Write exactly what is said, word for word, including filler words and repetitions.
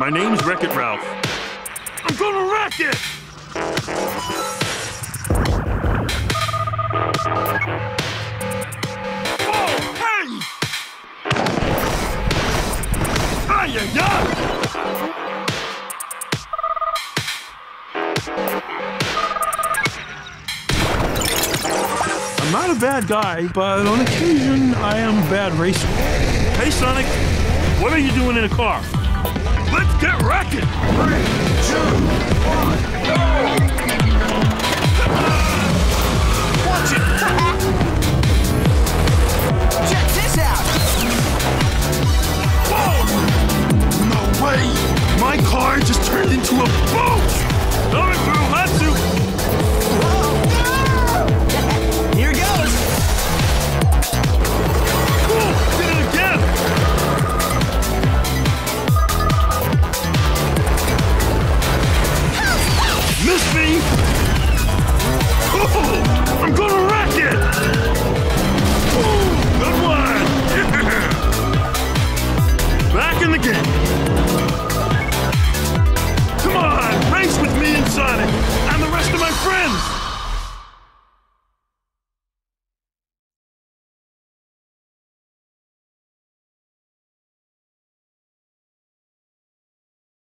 My name's Wreck-It Ralph. I'm gonna wreck it! Oh, hey! Ay, ay, ay! I'm not a bad guy, but on occasion, I am a bad racer. Hey, Sonic, what are you doing in a car? Let's get wrecking!